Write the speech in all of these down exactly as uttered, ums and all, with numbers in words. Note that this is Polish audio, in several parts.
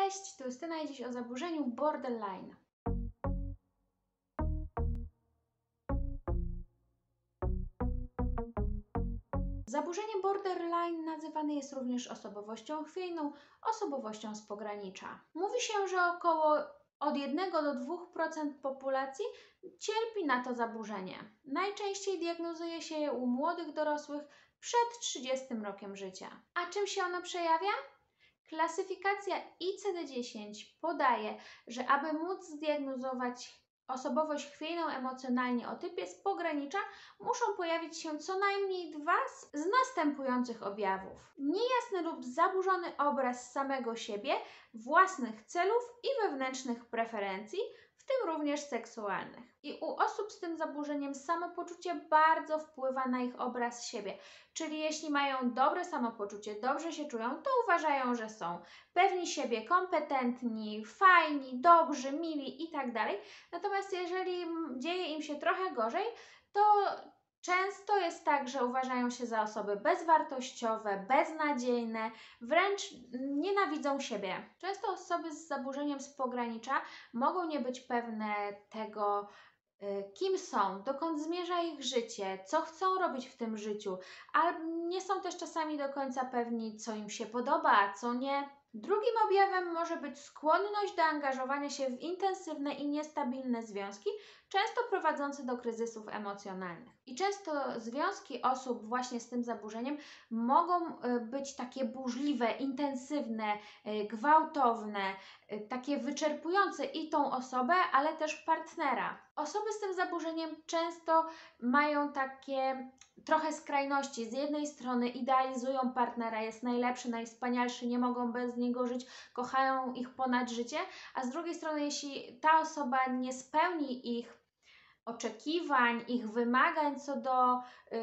Cześć, tu Justyna i dziś o zaburzeniu borderline. Zaburzenie borderline nazywane jest również osobowością chwiejną, osobowością z pogranicza. Mówi się, że około od jednego do dwóch procent populacji cierpi na to zaburzenie. Najczęściej diagnozuje się je u młodych dorosłych przed trzydziestym rokiem życia. A czym się ono przejawia? Klasyfikacja I C D dziesięć podaje, że aby móc zdiagnozować osobowość chwiejną emocjonalnie o typie z pogranicza, muszą pojawić się co najmniej dwa z następujących objawów. Niejasny lub zaburzony obraz samego siebie, własnych celów i wewnętrznych preferencji, w tym również seksualnych. I u osób z tym zaburzeniem samopoczucie bardzo wpływa na ich obraz siebie. Czyli jeśli mają dobre samopoczucie, dobrze się czują, to uważają, że są pewni siebie, kompetentni, fajni, dobrzy, mili i tak dalej. Natomiast jeżeli dzieje im się trochę gorzej, to często jest tak, że uważają się za osoby bezwartościowe, beznadziejne, wręcz nienawidzą siebie. Często osoby z zaburzeniem z pogranicza mogą nie być pewne tego, kim są, dokąd zmierza ich życie, co chcą robić w tym życiu, ale nie są też czasami do końca pewni, co im się podoba, a co nie. Drugim objawem może być skłonność do angażowania się w intensywne i niestabilne związki, często prowadzące do kryzysów emocjonalnych. I często związki osób właśnie z tym zaburzeniem mogą być takie burzliwe, intensywne, gwałtowne, takie wyczerpujące i tą osobę, ale też partnera. Osoby z tym zaburzeniem często mają takie trochę skrajności. Z jednej strony idealizują partnera, jest najlepszy, najwspanialszy, nie mogą bez niego żyć, kochają ich ponad życie, a z drugiej strony, jeśli ta osoba nie spełni ich oczekiwań, ich wymagań co do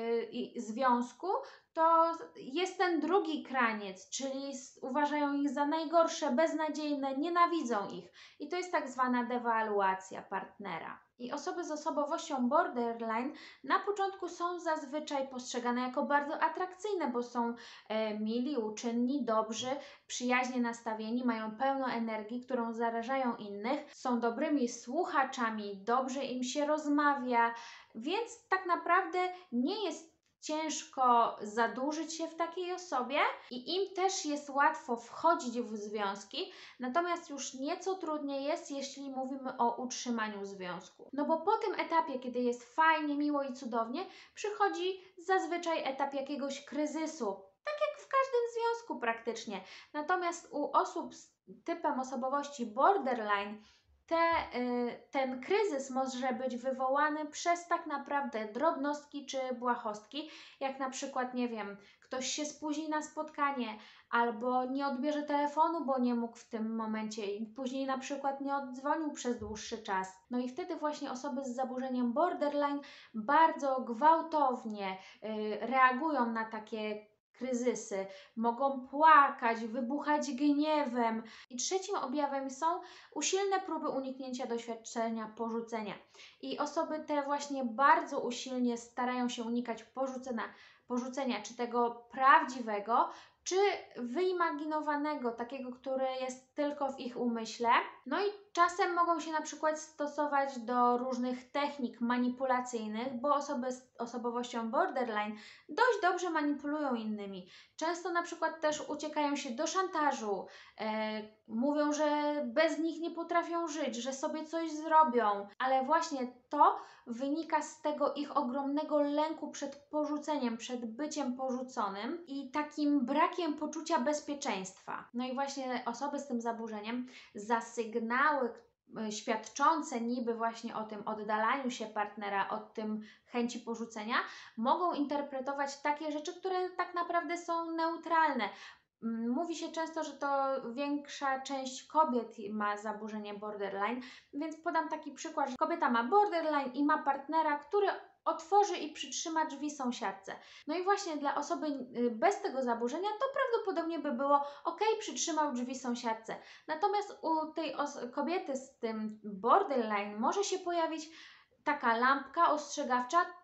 y, związku, to jest ten drugi kraniec, czyli uważają ich za najgorsze, beznadziejne, nienawidzą ich. I to jest tak zwana dewaluacja partnera. I osoby z osobowością borderline na początku są zazwyczaj postrzegane jako bardzo atrakcyjne, bo są e, mili, uczynni, dobrzy, przyjaźnie nastawieni, mają pełno energii, którą zarażają innych, są dobrymi słuchaczami, dobrze im się rozmawia, więc tak naprawdę nie jest ciężko zadłużyć się w takiej osobie i im też jest łatwo wchodzić w związki, natomiast już nieco trudniej jest, jeśli mówimy o utrzymaniu związku. No bo po tym etapie, kiedy jest fajnie, miło i cudownie, przychodzi zazwyczaj etap jakiegoś kryzysu, tak jak w każdym związku praktycznie. Natomiast u osób z typem osobowości borderline Te, y, ten kryzys może być wywołany przez tak naprawdę drobnostki czy błahostki, jak na przykład, nie wiem, ktoś się spóźni na spotkanie albo nie odbierze telefonu, bo nie mógł w tym momencie i później na przykład nie oddzwonił przez dłuższy czas. No i wtedy właśnie osoby z zaburzeniem borderline bardzo gwałtownie y, reagują na takie kryzysy, mogą płakać, wybuchać gniewem. I trzecim objawem są usilne próby uniknięcia doświadczenia porzucenia. I osoby te właśnie bardzo usilnie starają się unikać porzucenia, porzucenia czy tego prawdziwego, czy wyimaginowanego, takiego, które jest tylko w ich umyśle. No i czasem mogą się na przykład stosować do różnych technik manipulacyjnych, bo osoby z osobowością borderline dość dobrze manipulują innymi. Często na przykład też uciekają się do szantażu, e, mówią, że bez nich nie potrafią żyć, że sobie coś zrobią, ale właśnie to wynika z tego ich ogromnego lęku przed porzuceniem, przed byciem porzuconym i takim brakiem poczucia bezpieczeństwa. No i właśnie osoby z tym zaburzeniem za sygnały świadczące niby właśnie o tym oddalaniu się partnera, od tym chęci porzucenia, mogą interpretować takie rzeczy, które tak naprawdę są neutralne. Mówi się często, że to większa część kobiet ma zaburzenie borderline, więc podam taki przykład, że kobieta ma borderline i ma partnera, który otworzy i przytrzyma drzwi sąsiadce. No i właśnie dla osoby bez tego zaburzenia to prawdopodobnie by było ok, przytrzymał drzwi sąsiadce. Natomiast u tej kobiety z tym borderline może się pojawić taka lampka ostrzegawcza,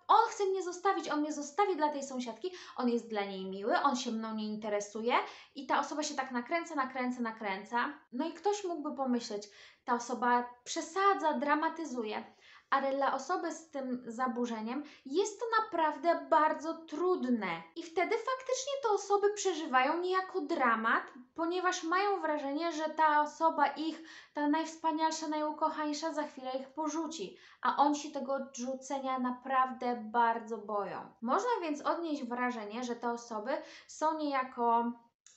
on chce mnie zostawić, on mnie zostawi dla tej sąsiadki, on jest dla niej miły, on się mną nie interesuje i ta osoba się tak nakręca, nakręca, nakręca. No i ktoś mógłby pomyśleć, ta osoba przesadza, dramatyzuje. Ale dla osoby z tym zaburzeniem jest to naprawdę bardzo trudne. I wtedy faktycznie te osoby przeżywają niejako dramat, ponieważ mają wrażenie, że ta osoba ich, ta najwspanialsza, najukochańsza za chwilę ich porzuci, a oni się tego odrzucenia naprawdę bardzo boją. Można więc odnieść wrażenie, że te osoby są niejako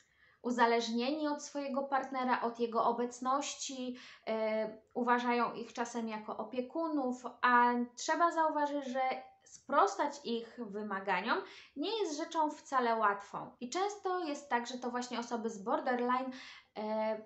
uzależnieni od swojego partnera, od jego obecności, yy, uważają ich czasem jako opiekunów, a trzeba zauważyć, że sprostać ich wymaganiom nie jest rzeczą wcale łatwą. I często jest tak, że to właśnie osoby z borderline yy,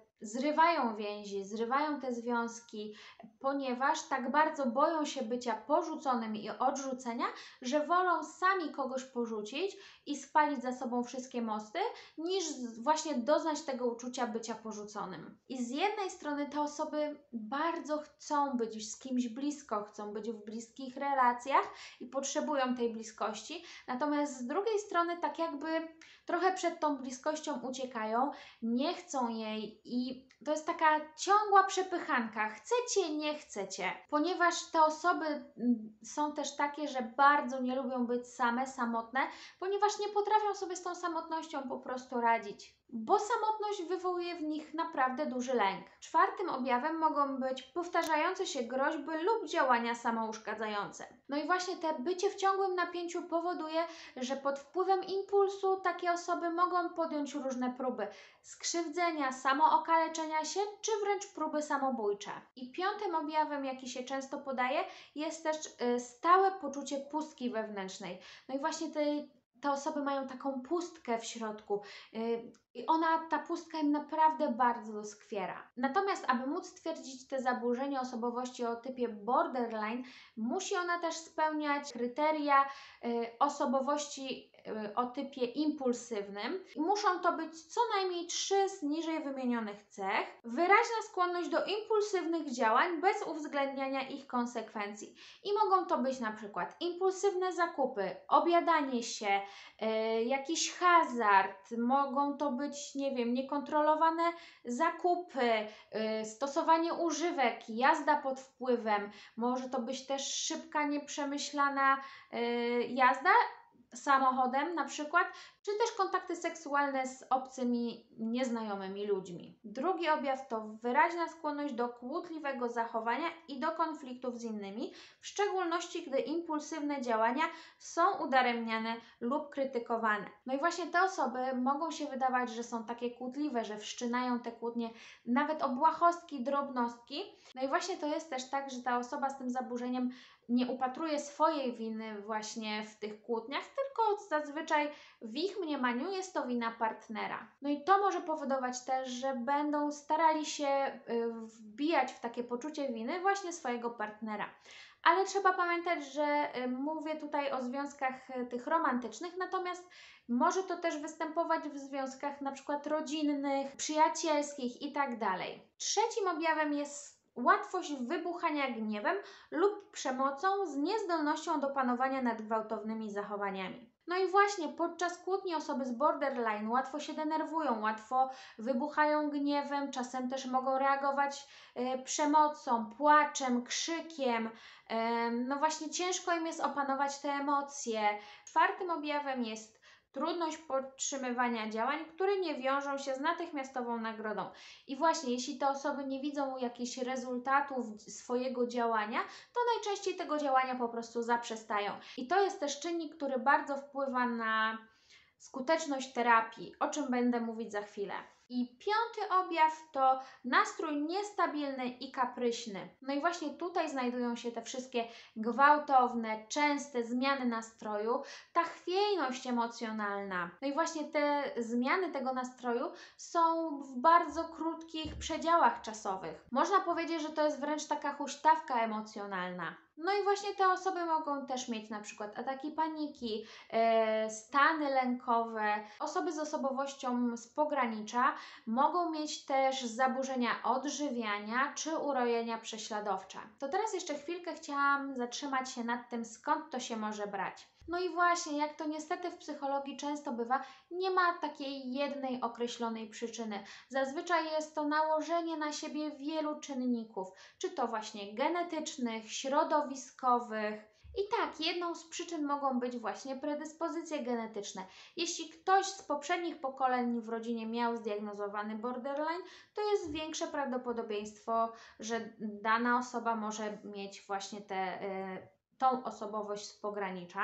zrywają więzi, zrywają te związki, ponieważ tak bardzo boją się bycia porzuconym i odrzucenia, że wolą sami kogoś porzucić i spalić za sobą wszystkie mosty, niż właśnie doznać tego uczucia bycia porzuconym. I z jednej strony te osoby bardzo chcą być z kimś blisko, chcą być w bliskich relacjach i potrzebują tej bliskości, natomiast z drugiej strony tak jakby trochę przed tą bliskością uciekają, nie chcą jej i to jest taka ciągła przepychanka. Chcecie, nie chcecie. Ponieważ te osoby są też takie, że bardzo nie lubią być same, samotne, ponieważ nie potrafią sobie z tą samotnością po prostu radzić. Bo samotność wywołuje w nich naprawdę duży lęk. Czwartym objawem mogą być powtarzające się groźby lub działania samouszkadzające. No i właśnie te bycie w ciągłym napięciu powoduje, że pod wpływem impulsu takie osoby mogą podjąć różne próby skrzywdzenia, samookaleczenia się, czy wręcz próby samobójcze. I piątym objawem, jaki się często podaje, jest też y, stałe poczucie pustki wewnętrznej. No i właśnie te te osoby mają taką pustkę w środku yy, i ona, ta pustka im naprawdę bardzo doskwiera. Natomiast, aby móc stwierdzić te zaburzenia osobowości o typie borderline, musi ona też spełniać kryteria yy, osobowości yy, o typie impulsywnym. I muszą to być co najmniej trzy z niżej wymienionych cech. Wyraźna skłonność do impulsywnych działań bez uwzględniania ich konsekwencji. I mogą to być na przykład impulsywne zakupy, obiadanie się, Yy, jakiś hazard, mogą to być, nie wiem, niekontrolowane zakupy, yy, stosowanie używek, jazda pod wpływem, może to być też szybka, nieprzemyślana yy, jazda samochodem na przykład, czy też kontakty seksualne z obcymi, nieznajomymi ludźmi. Drugi objaw to wyraźna skłonność do kłótliwego zachowania i do konfliktów z innymi, w szczególności gdy impulsywne działania są udaremniane lub krytykowane. No i właśnie te osoby mogą się wydawać, że są takie kłótliwe, że wszczynają te kłótnie nawet o błahostki, drobnostki. No i właśnie to jest też tak, że ta osoba z tym zaburzeniem nie upatruje swojej winy właśnie w tych kłótniach, tylko zazwyczaj w ich mniemaniu jest to wina partnera. No i to może powodować też, że będą starali się wbijać w takie poczucie winy właśnie swojego partnera. Ale trzeba pamiętać, że mówię tutaj o związkach tych romantycznych, natomiast może to też występować w związkach na przykład rodzinnych, przyjacielskich i tak dalej. Trzecim objawem jest łatwość wybuchania gniewem lub przemocą z niezdolnością do panowania nad gwałtownymi zachowaniami. No i właśnie podczas kłótni osoby z borderline łatwo się denerwują, łatwo wybuchają gniewem, czasem też mogą reagować y, przemocą, płaczem, krzykiem. Y, no właśnie ciężko im jest opanować te emocje. Czwartym objawem jest trudność podtrzymywania działań, które nie wiążą się z natychmiastową nagrodą. I właśnie, jeśli te osoby nie widzą jakichś rezultatów swojego działania, to najczęściej tego działania po prostu zaprzestają. I to jest też czynnik, który bardzo wpływa na skuteczność terapii, o czym będę mówić za chwilę. I piąty objaw to nastrój niestabilny i kapryśny. No i właśnie tutaj znajdują się te wszystkie gwałtowne, częste zmiany nastroju, ta chwiejność emocjonalna. No i właśnie te zmiany tego nastroju są w bardzo krótkich przedziałach czasowych. Można powiedzieć, że to jest wręcz taka huśtawka emocjonalna. No i właśnie te osoby mogą też mieć na przykład ataki paniki, e, stany lękowe. Osoby z osobowością z pogranicza mogą mieć też zaburzenia odżywiania czy urojenia prześladowcze. To teraz jeszcze chwilkę chciałam zatrzymać się nad tym, skąd to się może brać. No i właśnie, jak to niestety w psychologii często bywa, nie ma takiej jednej określonej przyczyny. Zazwyczaj jest to nałożenie na siebie wielu czynników, czy to właśnie genetycznych, środowiskowych. I tak, jedną z przyczyn mogą być właśnie predyspozycje genetyczne. Jeśli ktoś z poprzednich pokoleń w rodzinie miał zdiagnozowany borderline, to jest większe prawdopodobieństwo, że dana osoba może mieć właśnie tę tą osobowość z pogranicza.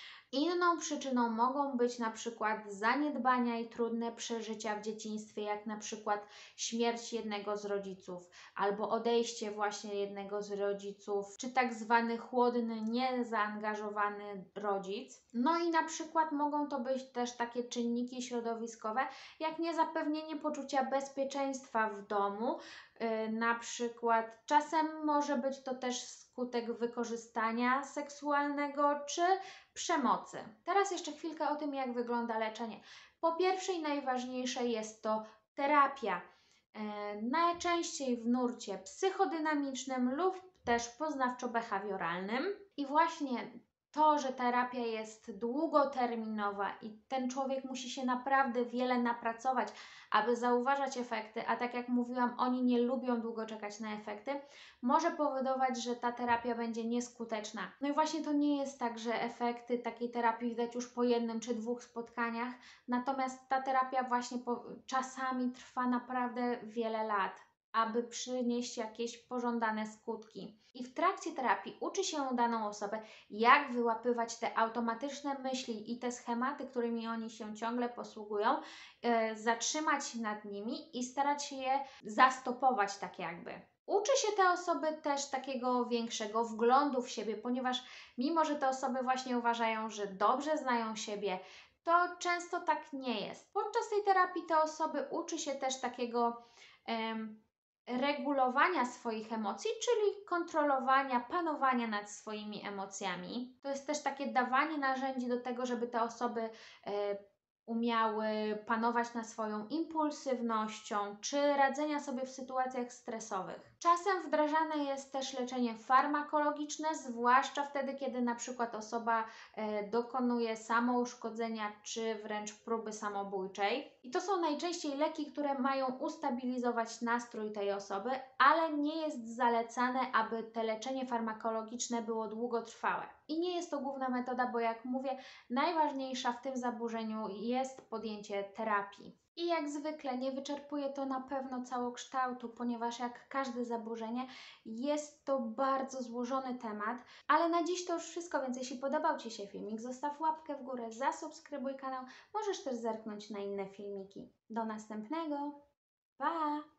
Inną przyczyną mogą być na przykład zaniedbania i trudne przeżycia w dzieciństwie, jak na przykład śmierć jednego z rodziców albo odejście właśnie jednego z rodziców, czy tak zwany chłodny, niezaangażowany rodzic. No i na przykład mogą to być też takie czynniki środowiskowe, jak niezapewnienie poczucia bezpieczeństwa w domu. Yy, na przykład czasem może być to też skutek wykorzystania seksualnego czy przemocy. Teraz jeszcze chwilkę o tym, jak wygląda leczenie. Po pierwsze i najważniejsze jest to terapia. E, najczęściej w nurcie psychodynamicznym lub też poznawczo-behawioralnym. I właśnie to, że terapia jest długoterminowa i ten człowiek musi się naprawdę wiele napracować, aby zauważać efekty, a tak jak mówiłam, oni nie lubią długo czekać na efekty, może powodować, że ta terapia będzie nieskuteczna. No i właśnie to nie jest tak, że efekty takiej terapii widać już po jednym czy dwóch spotkaniach, natomiast ta terapia właśnie po, czasami trwa naprawdę wiele lat, aby przynieść jakieś pożądane skutki. I w trakcie terapii uczy się daną osobę, jak wyłapywać te automatyczne myśli i te schematy, którymi oni się ciągle posługują, yy, zatrzymać się nad nimi i starać się je zastopować tak jakby. Uczy się te osoby też takiego większego wglądu w siebie, ponieważ mimo, że te osoby właśnie uważają, że dobrze znają siebie, to często tak nie jest. Podczas tej terapii te osoby uczy się też takiego em, regulowania swoich emocji, czyli kontrolowania, panowania nad swoimi emocjami. To jest też takie dawanie narzędzi do tego, żeby te osoby e, umiały panować nad swoją impulsywnością czy radzenia sobie w sytuacjach stresowych. Czasem wdrażane jest też leczenie farmakologiczne, zwłaszcza wtedy, kiedy na przykład osoba e, dokonuje samouszkodzenia czy wręcz próby samobójczej. I to są najczęściej leki, które mają ustabilizować nastrój tej osoby, ale nie jest zalecane, aby te leczenie farmakologiczne było długotrwałe. I nie jest to główna metoda, bo jak mówię, najważniejsza w tym zaburzeniu jest podjęcie terapii. I jak zwykle nie wyczerpuje to na pewno całokształtu, ponieważ jak każde zaburzenie jest to bardzo złożony temat, ale na dziś to już wszystko, więc jeśli podobał Ci się filmik, zostaw łapkę w górę, zasubskrybuj kanał, możesz też zerknąć na inne filmiki. Do następnego, pa!